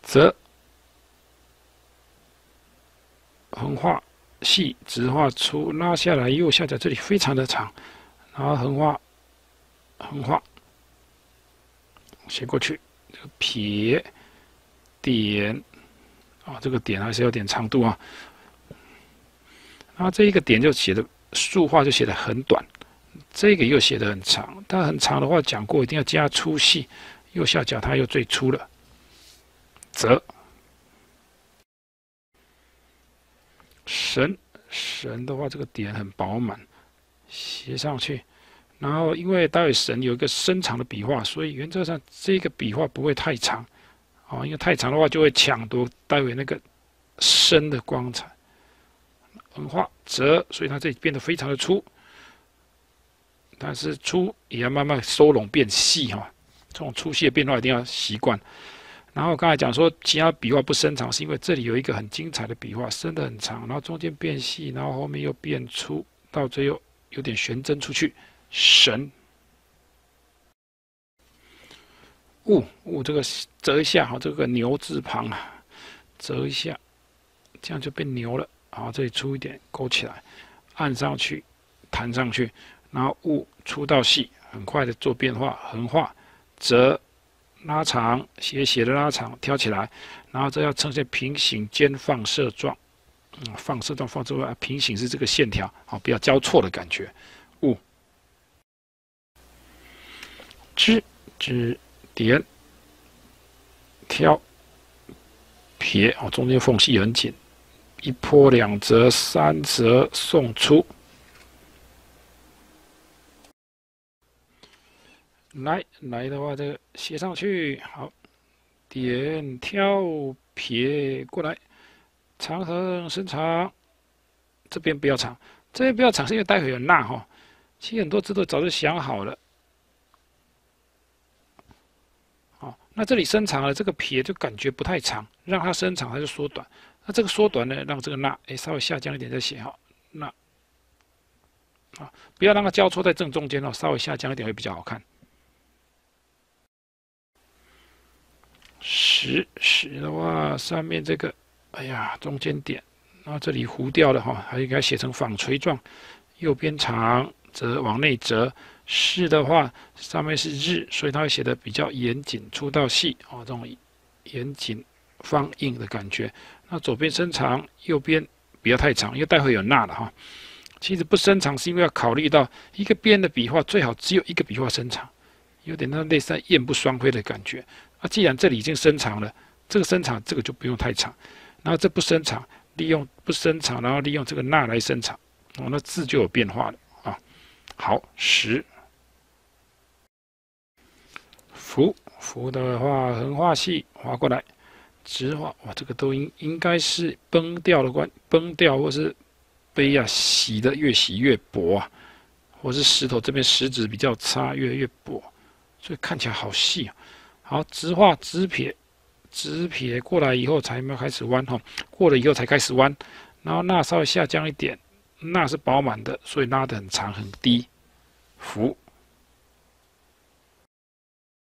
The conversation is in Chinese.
折，横画细，直画粗，拉下来右下角这里非常的长，然后横画，写过去，这个撇点啊，这个点还是有点长度啊。然后这一个点就写的竖画就写的很短，这个又写的很长。但很长的话讲过，一定要加粗细。右下角它又最粗了，折。神的话，这个点很饱满，写上去。然后因为待会神有一个伸长的笔画，所以原则上这个笔画不会太长，啊，因为太长的话就会抢夺待会那个深的光彩。横画折，所以它这里变得非常的粗，但是粗也要慢慢收拢变细哈。这种粗细的变化一定要习惯。然后刚才讲说其他笔画不伸长，是因为这里有一个很精彩的笔画，伸得很长，然后中间变细，然后后面又变粗，到最后有点悬针出去。神物这个折一下哈，这个牛字旁啊，折一下，这样就变牛了。好，这里粗一点，勾起来，按上去，弹上去，然后物粗到细，很快的做变化，横画，折，拉长，斜的拉长，挑起来，然后这要呈现平行兼放射状，放射状放之外，平行是这个线条，好，不要交错的感觉。物，指点，挑，撇，哦，中间缝隙很紧。一波两折三折送出，来的话，这个写上去，好，点挑撇过来，长横伸长，这边不要长，这边不要长，是因为待会有捺哈。其实很多字都早就想好了。好，那这里伸长了，这个撇就感觉不太长，让它伸长它就缩短。那这个缩短呢，让这个捺稍微下降一点再写好，捺啊，不要让它交错在正中间哦，稍微下降一点会比较好看。十的话，上面这个，哎呀，中间点，然后这里糊掉了哈，还应该写成纺锤状，右边长，折往内折。是的话，上面是日，所以它会写的比较严谨，粗到细哦，这种严谨方硬的感觉。那左边伸长，右边不要太长，因为待会有捺了哈。其实不伸长是因为要考虑到一个边的笔画最好只有一个笔画伸长，有点那类似燕不双飞的感觉。啊，既然这里已经伸长了，这个伸长这个就不用太长，然后这不伸长，利用不伸长，然后利用这个捺来伸长，哦，那字就有变化了啊。好，十。幅的话，横画细，划过来。直画，哇，这个都应该是崩掉或是碑啊洗的越洗越薄啊，或是石头这边石子比较差，越来越薄，所以看起来好细啊。好，直画直撇过来以后才慢慢开始弯哈，过了以后才开始弯，然后捺稍微下降一点，捺是饱满的，所以拉得很长很低。幅。